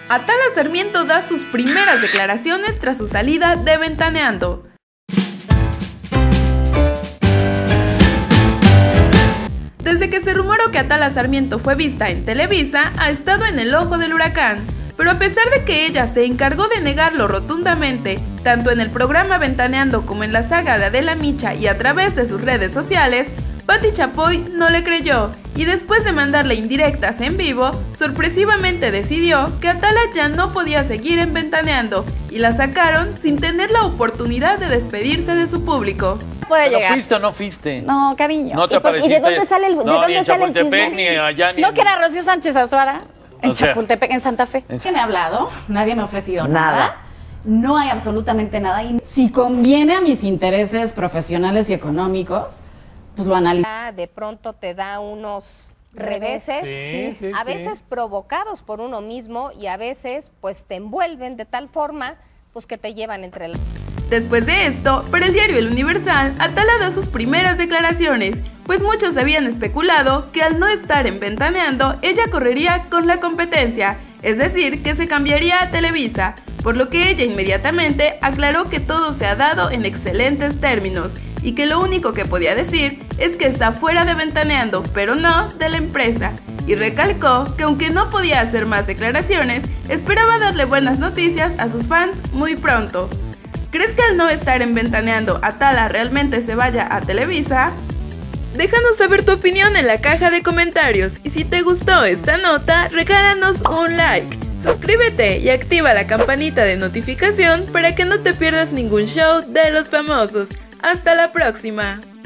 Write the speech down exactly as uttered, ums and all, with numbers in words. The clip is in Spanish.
Atala Sarmiento da sus primeras declaraciones tras su salida de Ventaneando. Desde que se rumoró que Atala Sarmiento fue vista en Televisa, ha estado en el ojo del huracán. Pero a pesar de que ella se encargó de negarlo rotundamente, tanto en el programa Ventaneando como en la saga de Adela Micha y a través de sus redes sociales, Pati Chapoy no le creyó y después de mandarle indirectas en vivo, sorpresivamente decidió que Atala ya no podía seguir en Ventaneando y la sacaron sin tener la oportunidad de despedirse de su público. Puede llegar. ¿No fuiste o no fuiste? No, cariño. ¿No te ¿Y, por, apareciste? ¿Y de dónde sale el, de no, dónde ni en sale el Chapultepec, chisme? ni allá, ni ¿No en... que era Rocío Sánchez Azuara? En O sea, Chapultepec, en Santa Fe. ¿Qué me ha hablado? Nadie me ha ofrecido nada. Nada. No hay absolutamente nada. Y si conviene a mis intereses profesionales y económicos, pues lo analizo. De pronto te da unos reveses, Sí, sí, a sí. veces provocados por uno mismo y a veces pues te envuelven de tal forma pues que te llevan entre las... Después de esto, para el diario El Universal, Atala da sus primeras declaraciones, pues muchos habían especulado que al no estar en Ventaneando, ella correría con la competencia, es decir, que se cambiaría a Televisa, por lo que ella inmediatamente aclaró que todo se ha dado en excelentes términos, y que lo único que podía decir es que está fuera de Ventaneando, pero no de la empresa, y recalcó que aunque no podía hacer más declaraciones, esperaba darle buenas noticias a sus fans muy pronto. ¿Crees que al no estar en Ventaneando, Atala realmente se vaya a Televisa? Déjanos saber tu opinión en la caja de comentarios y si te gustó esta nota, regálanos un like. Suscríbete y activa la campanita de notificación para que no te pierdas ningún show de los famosos. ¡Hasta la próxima!